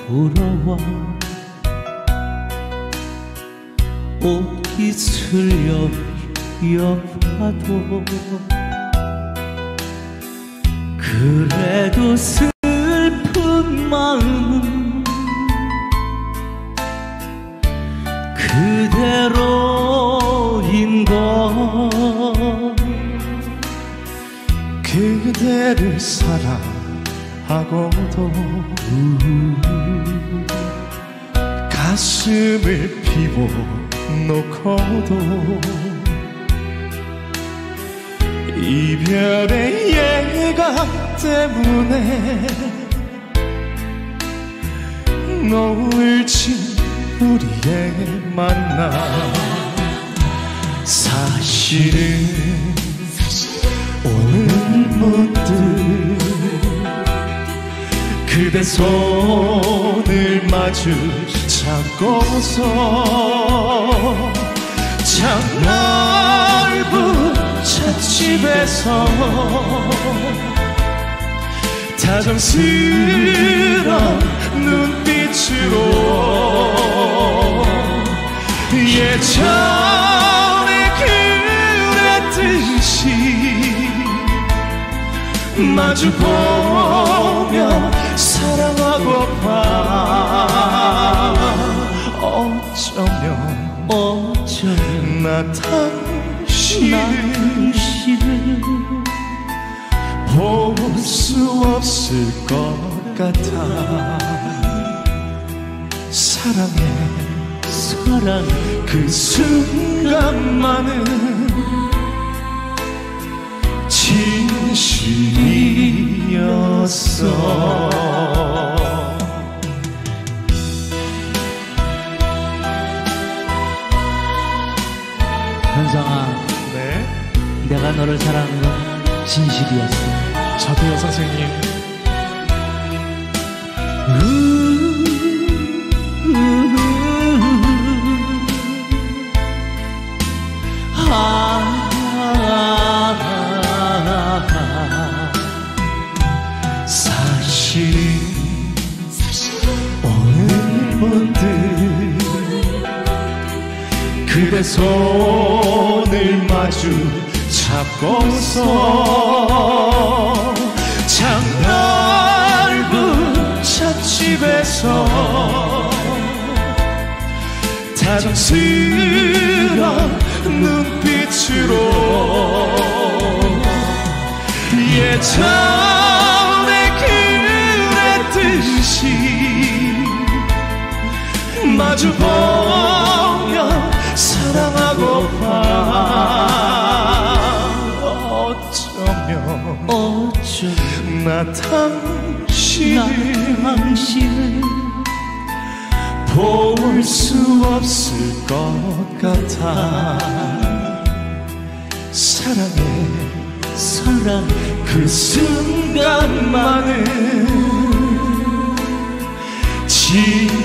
불어와 옷 이슬려 여봐도 그래도 슬픈 마음은 그대로인걸. 그대를 사랑하고도 가슴을 비워놓고도 이별의 예감 때문에 노을진 우리의 만남. 사실은 오늘 문득 그대 손을 마주 잡고서 참 넓은 찻집에서 다정스런 눈빛으로 예전에 그랬듯이 마주보며 사랑하고파. 어쩌면 나 당신을 볼 수 없을 것 같아. 사랑해 그 순간만은 진심이었어. 현성아, 네? 내가 너를 사랑하는 건 진실이었어. 저도요, 선생님. 사실 오늘 문득 그대 손을 마주 잡고서 참 넓은 찻집에서 다정스런 눈빛으로 예전에 그랬듯이 마주보며 사랑하고파. 어쩌면 나 당신을 볼 수 없을 것 같아. 사랑해 그 순간만은 진심이었어.